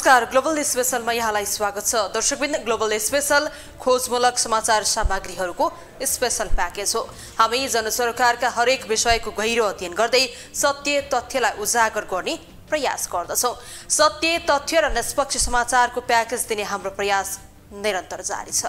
नमस्कार ग्लोबल स्पेशलमा यहाँलाई स्वागत छ। दर्शकबिन ग्लोबल स्पेशल खोजमूलक समाचार सामग्रीहरूको स्पेशल प्याकेज हो। हामी जनसरकारका हरेक विषयको गहिरो अध्ययन गर्दै सत्य तथ्यलाई उजागर गर्ने प्रयास गर्दछौं। सत्य तथ्य र निष्पक्ष समाचारको प्याकेज दिने हाम्रो प्रयास निरन्तर जारी छ।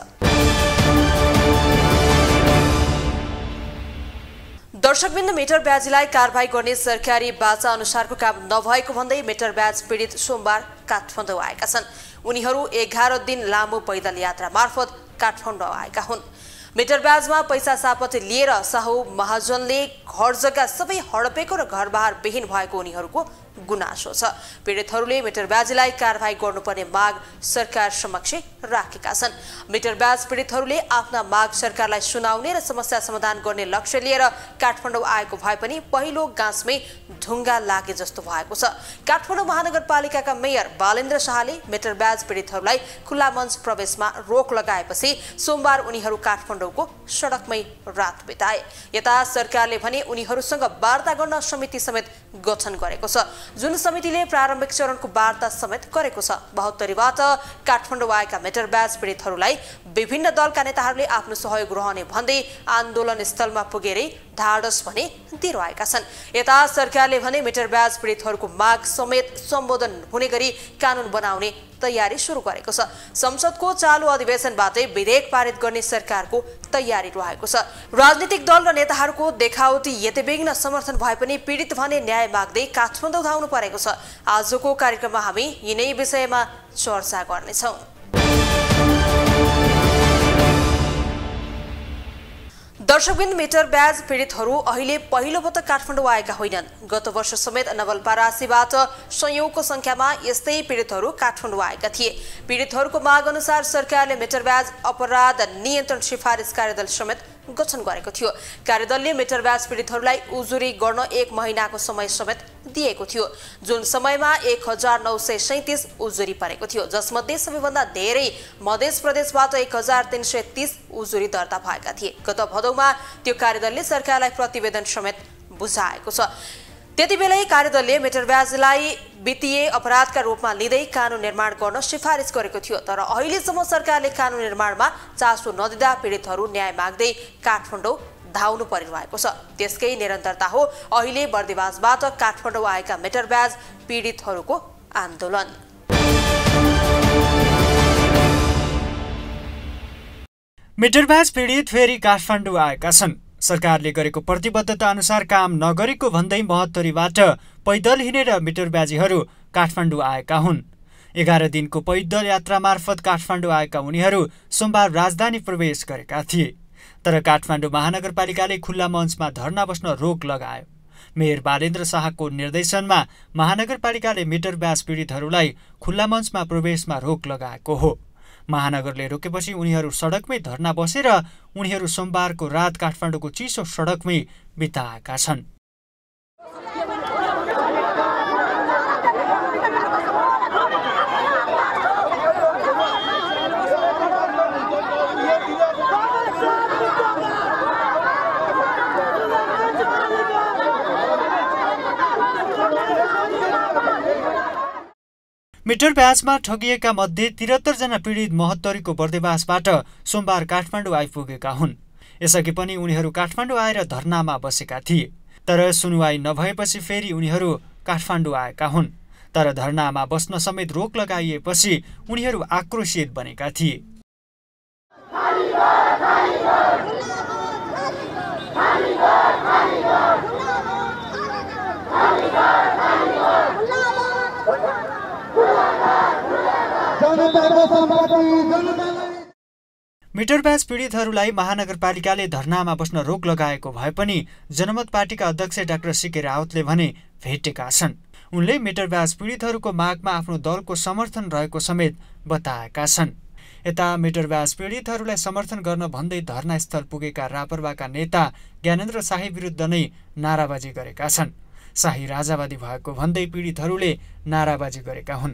दर्शकबिन्द मिटर ब्याजलाई कारबाही गर्ने सरकारी बाचा अनुसारको काम नभएको भन्दै मिटर ब्याज पीडित सोमबार काठमाडौँ आएका छन्। उनीहरू 11 दिन लामो पैदल यात्रा मार्फत काठमाडौँ आएका हुन्। मिटर ब्याजमा पैसा सापट लिएर साहु महाजनले घर जग्गा सबै हडपेको र घरबार विहीन भएको उनीहरूको गुनासो छ। पीडितहरूले मिटर ब्याजलाई कारबाही गर्नुपर्ने माग सरकार समक्ष राखेका छन्। मिटर ब्याज पीडितहरूले आफ्ना माग सरकारलाई सुनाउने र समस्या समाधान गर्ने लक्ष्य लिएर काठमाडौँ आएको भए पनि पहिलो गाँसमै ढुङ्गा लागे जस्तो भएको छ। काठमाडौँ महानगरपालिकाका मेयर बालेन्द्र शाहले मिटर ब्याज पीडितहरूलाई खुल्ला मञ्च प्रवेशमा रोक लगाएपछि सोमबार उनीहरू काठमाडौँको सडकमै रात बिताए। यता सरकारले भने उनीहरूसँग वार्ता गर्न समिति समेत गठन गरेको छ, जुन समितिले प्रारम्भिक चरणको वार्ता समेत गरेको छ। 72बाट काठमाडौँ आएका मिटर ब्याज पीडितहरूलाई विभिन्न दलका नेताहरूले आफ्नो सहयोग रहने भन्दै आन्दोलन स्थलमा पुगेरै ढाडस भने दिइरहेका छन्। यता सरकारले भने मिटर ब्याज पीडितहरूको माग समेत सम्बोधन हुने गरी कानून बनाउने तयारी सुरु गरेको छ। संसदको चालु अधिवेशनबाटै विधेयक पारित गर्ने सरकारको तयारी रहेको छ। राजनीतिक दल र नेताहरूको देखावटी यतिबिघ्न समर्थन भए पनि पीडित भने न्याय माग्दै काठमाडौँ धाउनु परेको छ। आजको कार्यक्रममा हामी यिनै विषयमा चर्चा गर्नेछौँ। दर्शकबिन मिटर ब्याज पीडितहरू अहिले पहिलो पटक काठमाडौँ आएका होइनन्। गत वर्ष समेत नवलपरासीबाट संयौंको संख्यामा यस्तै पीडितहरू काठमाडौँ आएका थिए। पीडितहरूको माग अनुसार सरकारले मिटर ब्याज अपराध नियन्त्रण सिफारिस कार्यदल समेत गठन गरेको थियो। कार्यदलले मिटर ब्याज पीडितहरूलाई उजुरी गर्न 1 महिनाको समय समेत दिएको थियो, जुन समयमा 1937 उजुरी परेको थियो, जसमध्ये सबैभन्दा धेरै मध्य प्रदेशबाट 1330 उजुरी दर्ता भएका थिए। गत भदौमा त्यो कार्यदलले सरकारलाई प्रतिवेदन समेत बुझाएको छ। त्यतिबेलै कार्यदलले मिटर ब्याजलाई वित्तीय अपराधका रूपमा लिँदै कानून निर्माण गर्न सिफारिस गरेको थियो, तर अहिलेसम्म सरकारले कानून निर्माणमा चासो नदिँदा पीडितहरू न्याय माग्दै काठमाडौँ धाउनु परिरहेको छ। त्यसकै निरन्तरता हो अहिले बर्दिवासबाट काठमाडौँ आएका मिटर ब्याज पीडितहरूको आन्दोलन। मिटर ब्याज पीडित फेरि काठमाडौँ आएका छन्। सरकारले गरेको प्रतिबद्धता अनुसार काम नगरेको भन्दै 72बाट पैदल हिँडेर मिटर ब्याजीहरू काठमाडौँ आएका हुन्। 11 दिनको पैदल यात्रा मार्फत काठमाडौँ आएका उनीहरू सोमबार राजधानी प्रवेश गरेका थिए, तर काठमाडौँ महानगरपालिकाले खुल्ला मञ्चमा धरना बस्न रोक लगायो। मेयर बालेन्द्र शाहको निर्देशनमा महानगरपालिकाले मिटर ब्याज पीडितहरूलाई खुल्ला मञ्चमा प्रवेशमा रोक लगाएको हो। महानगरले रोकेपछि उनीहरू सडकमै धरना बसेर उनीहरू सोमबारको रात काठमाडौँको चिसो सडकमै बिताएका छन्। मिटर ब्याजमा ठगिएका मध्ये 73 जना पीडित 72को बर्दिवासबाट सोमबार काठमाडौँ आइपुगेका हुन्। यसअघि पनि उनीहरू काठमाडौँ आएर धरनामा बसेका थिए, तर सुनुवाई नभएपछि फेरि उनीहरू काठमाडौँ आएका हुन्। तर धरनामा बस्न समेत रोक लगाइएपछि उनीहरू आक्रोशित बनेका थिए। मिटर ब्याज पीडितहरूलाई महानगरपालिकाले धरनामा बस्न रोक लगाएको भए पनि जनमत पार्टीका अध्यक्ष डाक्टर सीके रावतले भने भेटेका छन्। उनले मिटर ब्याज पीडितहरूको मागमा आफ्नो दलको समर्थन रहेको समेत बताएका छन्। यता मिटर ब्याज पीडितहरूलाई समर्थन गर्न भन्दै धरनास्थल पुगेका रापरवाका नेता ज्ञानेन्द्र शाही विरुद्ध नै नाराबाजी गरेका छन्। शाही राजावादी भएको भन्दै पीडितहरूले नाराबाजी गरेका हुन्।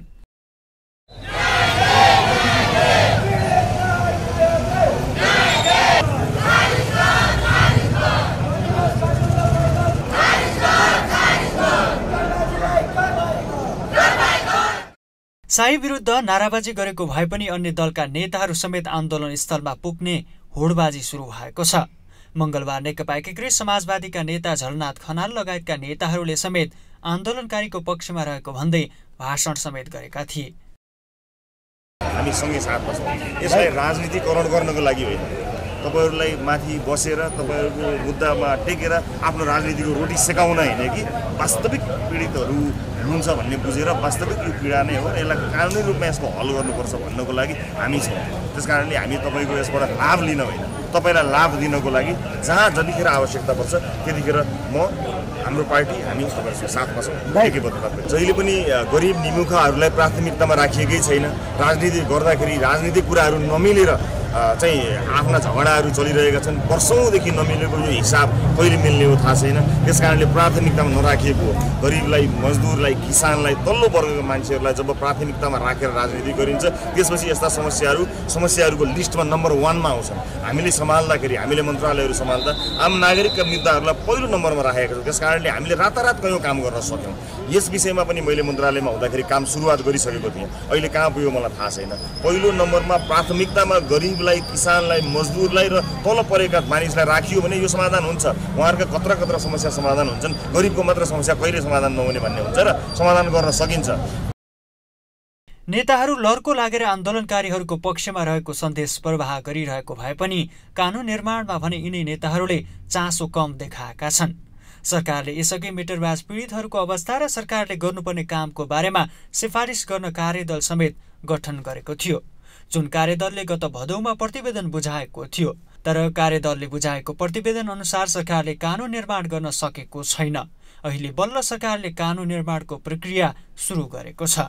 शाही विरुद्ध नाराबाजी गरेको भए पनि अन्य दलका नेताहरू समेत आन्दोलन स्थलमा पुग्ने होडबाजी सुरु भएको छ। मंगलबार नेकपा एकीकृत समाजवादीका नेता झलनाथ खनाल लगायतका नेताहरूले समेत आन्दोलनकारीको पक्षमा रहेको भन्दै भाषण समेत गरेका थिए। हामी सँगै साथ बस्छौँ। यसलाई राजनीतिकरण गर्नको लागि होइन, तपाईहरुलाई माथि बसेर तपाईहरुको मुद्दामा टेकेर आफ्नो राजनीतिको रोटी सेकाउन हैन कि वास्तविक पीडितहरू हुनुहुन्छ भन्ने बुझेर वास्तविक यो पीडा नै हो, यसलाई कानुनी रूपमा यसको हल गर्नुपर्छ भन्नको लागि हामी छौँ। त्यसकारणले हामी तपाईको यसबाट लाभ लिन होइन, तपाईलाई लाभ दिनको लागि जहाँ जतिखेर आवश्यकता पर्छ त्यतिखेर म हाम्रो पार्टी हामी तपाईहरुको साथमा छौँ। जहिले पनि गरिब निमुखाहरूलाई प्राथमिकतामा राखिएकै छैन। राजनीति गर्दाखेरि राजनीतिक कुराहरू नमिलेर चाहिँ आफ्ना झगडाहरू चलिरहेका छन्। वर्षौँदेखि नमिलेको यो हिसाब कहिले मिल्ने हो थाहा छैन। त्यसकारणले प्राथमिकतामा नराखिएको हो। गरिबलाई, मजदुरलाई, किसानलाई, तल्लो वर्गका मान्छेहरूलाई जब प्राथमिकतामा राखेर राजनीति गरिन्छ त्यसपछि यस्ता समस्याहरूको लिस्टमा नम्बर 1 मा आउँछन्। हामीले सम्हाल्दाखेरि, हामीले मन्त्रालयहरू सम्हाल्दा आम नागरिकका मुद्दाहरूलाई पहिलो नम्बरमा राखेका छौँ। त्यसकारणले हामीले रातारात कयौँ काम गर्न सक्यौँ। यस विषयमा पनि मैले मन्त्रालयमा हुँदाखेरि काम सुरुवात गरिसकेको थिएँ। अहिले कहाँ पुग्यो मलाई थाहा छैन। पहिलो नम्बरमा प्राथमिकतामा गरिबलाई, किसानलाई, मजदुरलाई र तल परेका मानिसलाई राखियो भने यो समाधान हुन्छ। उहाँहरूका कत्रा समस्या समाधान हुन्छन्, गरिबको मात्र समस्या कहिले समाधान नहुने भन्ने हुन्छ र समाधान गर्न सकिन्छ। नेताहरू लर्को लागेर आन्दोलनकारीहरूको पक्षमा रहेको सन्देश प्रवाह गरिरहेको भए पनि कानुन निर्माणमा भने यिनै नेताहरूले चासो कम देखाएका छन्। सरकारले यसअघि मिटरबाज पीडितहरूको अवस्था र सरकारले गर्नुपर्ने कामको बारेमा सिफारिस गर्न कार्यदल समेत गठन गरेको थियो, जुन कार्यदलले गत भदौमा प्रतिवेदन बुझाएको थियो। तर कार्यदलले बुझाएको प्रतिवेदन अनुसार सरकारले कानुन निर्माण गर्न सकेको छैन। अहिले बल्ल सरकारले कानुन निर्माणको प्रक्रिया सुरु गरेको छ।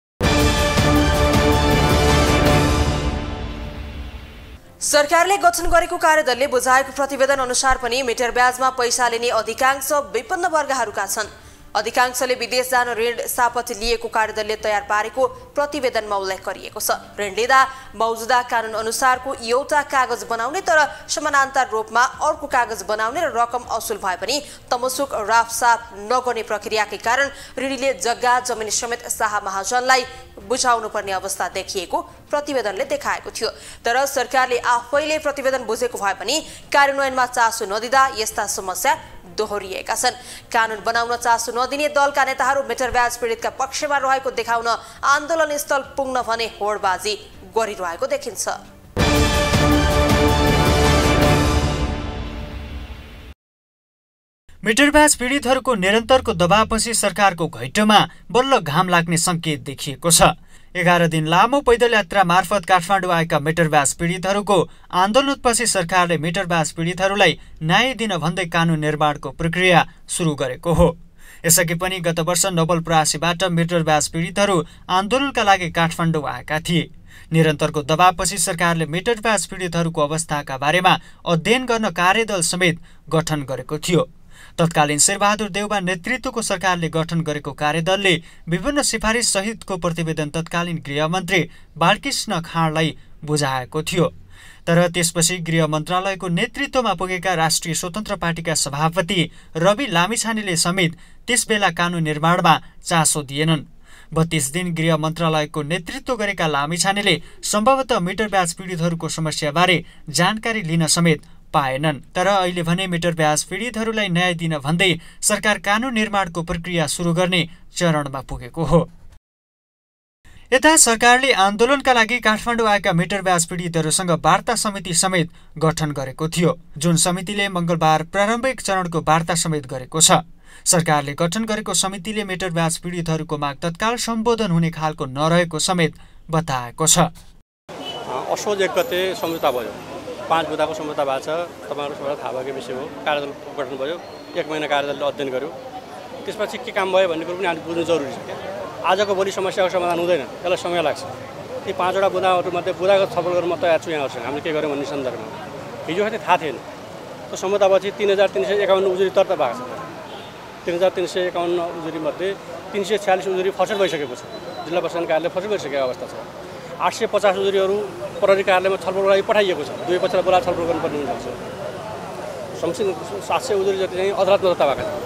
सरकारले गठन गरेको कार्यदलले बुझाएको प्रतिवेदन अनुसार पनि मिटर ब्याजमा पैसा लिने अधिकांश विपन्न वर्गहरूका छन्। अधिकांशले विदेश जान ऋण सापत लिएको कार्यदलले तयार पारेको प्रतिवेदनमा उल्लेख गरिएको छ। ऋण लिँदा मौजुदा कानुन अनुसारको एउटा कागज बनाउने तर समानान्तर रूपमा अर्को कागज बनाउने र रकम असुल भए पनि तमसुक राफसाफ नगर्ने प्रक्रियाकै कारण ऋणीले जग्गा जमिन समेत शाह महाजनलाई बुझाउनु पर्ने अवस्था देखिएको प्रतिवेदनले देखाएको थियो। तर सरकारले आफैले प्रतिवेदन बुझेको भए पनि कार्यान्वयनमा चासो नदिँदा यस्ता समस्या दोहोरिएका छन्। कानुन बनाउन चासो नदिने दलका नेताहरू मिटर ब्याज पीडितका पक्षमा रहेको देखाउन आन्दोलन स्थल पुग्न भने होडबाजी गरिरहेको देखिन्छ। मिटरबाज पीडितहरूको निरन्तरको दबावपछि सरकारको घैँटोमा बल्ल घाम लाग्ने संकेत देखिएको छ। 11 दिन लामो पैदल यात्रा मार्फत काठमाडौँ आएका मिटरबाज पीडितहरूको आन्दोलनपछि सरकारले मिटरबाज पीडितहरूलाई न्याय दिन भन्दै कानुन निर्माणको प्रक्रिया सुरु गरेको हो। यसअघि पनि गत वर्ष नवलपरासीबाट मिटरबाज पीडितहरू आन्दोलनका लागि काठमाडौँ आएका थिए। निरन्तरको दबावपछि सरकारले मिटरबाज पीडितहरूको अवस्थाका बारेमा अध्ययन गर्न कार्यदल समेत गठन गरेको थियो। तत्कालीन शेरबहादुर देउबा नेतृत्वको सरकारले गठन गरेको कार्यदलले विभिन्न सिफारिस सहितको प्रतिवेदन तत्कालीन गृहमन्त्री बालकृष्ण खाँडलाई बुझाएको थियो। तर त्यसपछि गृह मन्त्रालयको नेतृत्वमा पुगेका राष्ट्रिय स्वतन्त्र पार्टीका सभापति रवि लामिछानेले समेत त्यसबेला कानुन निर्माणमा चासो दिएनन्। 32 दिन गृह मन्त्रालयको नेतृत्व गरेका लामिछानेले सम्भवतः मिटरब्याज पीडितहरूको समस्याबारे जानकारी लिन समेत पाएनन्। तर अहिले भने मिटरब्याज पीडितहरूलाई न्याय दिन भन्दै सरकार कानुन निर्माणको प्रक्रिया सुरु गर्ने चरणमा पुगेको हो। यता सरकारले आन्दोलनका लागि काठमाडौँ आएका मिटरब्याज पीडितहरूसँग वार्ता समिति समेत गठन गरेको थियो, जुन समितिले मंगलबार प्रारम्भिक चरणको वार्ता समेत गरेको छ। सरकारले गठन गरेको समितिले मिटरब्याज पीडितहरूको माग तत्काल सम्बोधन हुने खालको नरहेको समेत बताएको छ। असोज 1 गते सम्झौता भयो, 5 बुँदाको सम्झौता भएको छ। तपाईहरुलाई सबैलाई थाहा भएको विषय हो। कार्यदल गठन भयो, 1 महिना कार्यदलले अध्ययन गर्यो। त्यसपछि के काम भयो भन्ने कुरो पनि हामी बुझ्नु जरुरी छ। आजको भोलि समस्याको समाधान हुँदैन, त्यसलाई समय लाग्छ। ती 5वटा बुँदाहरूमध्ये बुँदाको छलफल गर्न म तयार छु यहाँहरुसँग। हामीले के गर्यौं भन्ने सन्दर्भमा हिजो खालि थाहा थिएन। त्यो सम्झौतापछि 3351 उजुरी दर्ता भएको छ। 3351 उजुरी मध्ये 346 उजुरी फसल भइसकेको छ। जिल्ला प्रशासन कार्यालयले फसल भइसकेको अवस्था छ। 850 उजुरीहरू प्रहरी कार्यालयमा छलफलको लागि पठाइएको छ। दुवै पक्षलाई बोलाएर छलफल गर्नुपर्ने हुन्छ। समथिङ 700 उजुरी जति चाहिँ अदालतमा दर्ता भएको छ।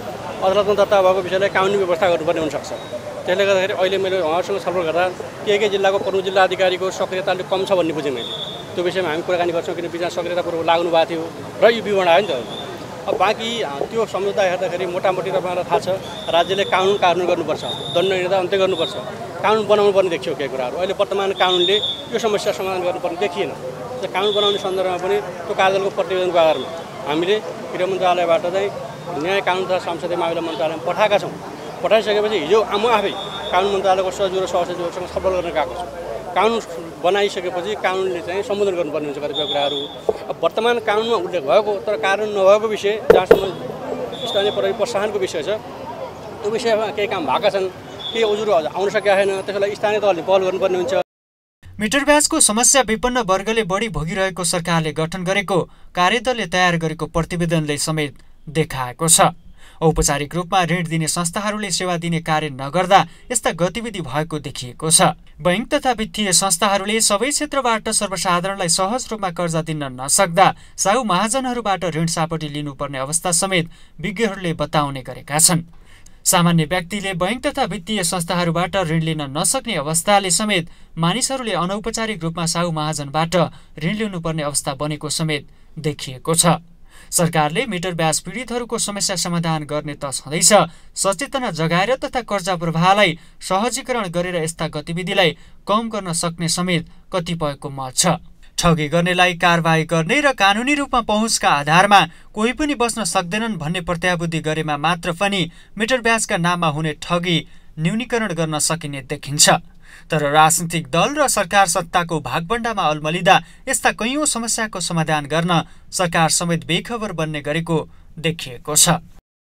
अदालतमा दर्ता भएको विषयलाई कानुनी व्यवस्था गर्नुपर्ने हुनसक्छ। त्यसले गर्दाखेरि अहिले मैले उहाँहरूसँग छलफल गर्दा के जिल्लाको प्रमुख जिल्ला अधिकारीको सक्रियता अलिक कम छ भन्ने बुझेँ मैले। त्यो विषयमा हामी कुराकानी गर्छौँ, किन बिचमा सक्रियतापूर्वक लाग्नु भएको थियो र यो विवरण आयो नि त। अब बाँकी त्यो सम्झौता हेर्दाखेरि मोटामोटी तपाईँलाई थाहा छ राज्यले कानुन गर्नुपर्छ, दण्ड निर्णय अन्त्य गर्नुपर्छ, कानुन बनाउनु पर्ने देखियो केही कुराहरू। अहिले वर्तमान कानुनले यो समस्या समाधान गर्नुपर्ने देखिएन। कानुन बनाउने सन्दर्भमा पनि त्यो कार्यदलको प्रतिवेदनको आधारमा हामीले गृह मन्त्रालयबाट चाहिँ न्याय कानुन तथा संसदीय मामिला मन्त्रालयमा पठाएका छौँ। पठाइसकेपछि हिजो म आफै कानुन मन्त्रालयको सचिव र सहसचिवहरूसँग छलफल गर्न गएको छु। कानुन बनाइसकेपछि कानुनले चाहिँ सम्बोधन गर्नुपर्ने हुन्छ कतिपय कुराहरू। अब वर्तमान कानुनमा उल्लेख भएको तर कानुन नभएको विषय जहाँसम्म स्थानीय प्रहरी प्रोत्साहनको विषय छ, त्यो विषयमा केही काम भएका छन्, केही उजुर आउन सकेका छैन, त्यसलाई स्थानीय तहले पहल गर्नुपर्ने हुन्छ। मिटर ब्याजको समस्या विपन्न वर्गले बढी भोगिरहेको सरकारले गठन गरेको कार्यदलले तयार गरेको प्रतिवेदनले समेत देखाएको छ। औपचारिक रूपमा ऋण दिने संस्थाहरूले सेवा दिने कार्य नगर्दा यस्ता गतिविधि भएको देखिएको छ। बैंक तथा वित्तीय संस्थाहरूले सबै क्षेत्रबाट सर्वसाधारणलाई सहज रूपमा कर्जा दिन नसक्दा साहु महाजनहरूबाट ऋण सापटी लिनुपर्ने अवस्था समेत विज्ञहरूले बताउने गरेका छन्। सामान्य व्यक्तिले बैंक तथा वित्तीय संस्थाहरूबाट ऋण लिन नसक्ने अवस्थाले समेत मानिसहरूले अनौपचारिक रूपमा साहु महाजनबाट ऋण लिनुपर्ने अवस्था बनेको समेत देखिएको छ। सरकारले मिटर ब्याज पीडितहरूको समस्या समाधान गर्ने त छँदैछ, सचेतना जगाएर तथा कर्जा प्रवाहलाई सहजीकरण गरेर यस्ता गतिविधिलाई कम गर्न सक्ने समेत कतिपयको मत छ। ठगी गर्नेलाई कारबाही गर्ने र कानुनी रूपमा पहुँचका आधारमा कोही पनि बस्न सक्दैनन् भन्ने प्रत्याबुद्धि गरेमा मात्र पनि मिटर ब्याजका नाममा हुने ठगी न्यूनीकरण गर्न सकिने देखिन्छ। तर राजनीतिक दल र सरकार सत्ताको भागबण्डामा अल्मलिँदा यस्ता कैयौं समस्याको समाधान गर्न सरकार समेत बेखबर बन्ने गरेको देखिएको छ।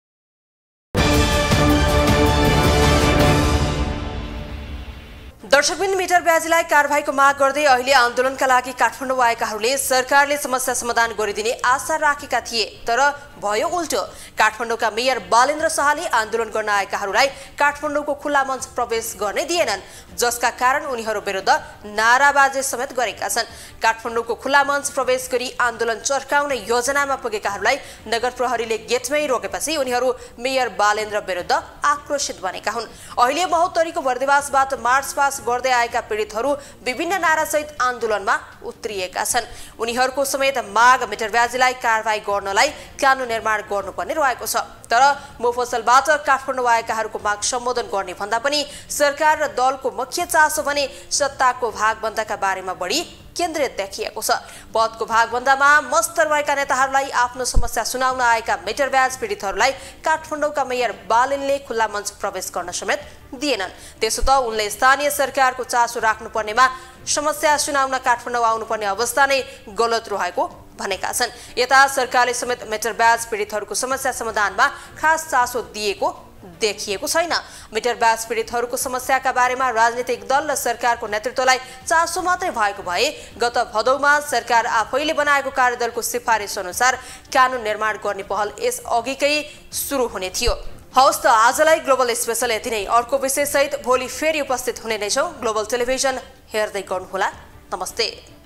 दर्शकबिन मिटर ब्याजलाई कारबाहीको माग गर्दै अहिले आन्दोलनका लागि काठमाडौँ आएकाहरूले सरकारले समस्या समाधान गरिदिने आशा राखेका थिए, तर भयो उल्टो। काठमाडौँका मेयर बालेन्द्र शाहले आन्दोलन गर्न आएकाहरूलाई काठमाडौँको खुला मञ्च प्रवेश गर्ने दिएनन्, जसका कारण उनीहरू विरुद्ध नाराबाजी समेत गरेका छन्। काठमाडौँको खुला मञ्च प्रवेश गरी आन्दोलन चर्काउने योजनामा पुगेकाहरूलाई नगर प्रहरीले गेटमै रोकेपछि उनीहरू मेयर बालेन्द्र विरुद्ध आक्रोशित बनेका हुन्। अहिले महोत्तरीको बर्दिवासबाट मार्चपास्ट गर्दै आएका पीडितहरू विभिन्न नारासहित आन्दोलनमा उत्रिएका छन्। उनीहरूको समेत माग मिटर ब्याजलाई कारबाही गर्नलाई कानुन निर्माण गर्नुपर्ने रहेको छ। तर मुफसलबाट काठमाडौँ आएकाहरूको माग सम्बोधन गर्ने भन्दा पनि सरकार र दलको मुख्य चासो भने सत्ताको भागबन्दाका बारेमा बढी केन्द्रित देखिएको छ। पदको भागबन्दामा मस्त रहेका नेताहरूलाई आफ्नो समस्या सुनाउन आएका मिटर ब्याज पीडितहरूलाई काठमाडौँका मेयर बालेनले खुल्ला मञ्च प्रवेश गर्न समेत दिएनन्। त्यसो त उनले स्थानीय सरकारको चासो राख्नुपर्नेमा समस्या सुनाउन काठमाडौँ आउनुपर्ने अवस्था नै गलत रहेको भनेका छन्। यता सरकारले समेत मिटर ब्याज पीडितहरूको समस्या समाधानमा खास चासो दिएको देखिएको छैन। मिटर ब्याज पीडितहरूको समस्याका बारेमा राजनीतिक दल र सरकारको नेतृत्वलाई चासो मात्रै भएको भए गत भदौमा सरकार आफैले बनाएको कार्यदलको सिफारिस अनुसार कानुन निर्माण गर्ने पहल यस अघिकै सुरु हुने थियो। हवस् त आजलाई ग्लोबल स्पेशल यति नै। अर्को विषय सहित भोलि फेरि उपस्थित हुने नै छौँ। ग्लोबल टेलिभिजन हेर्दै गर्नुहोला। नमस्ते।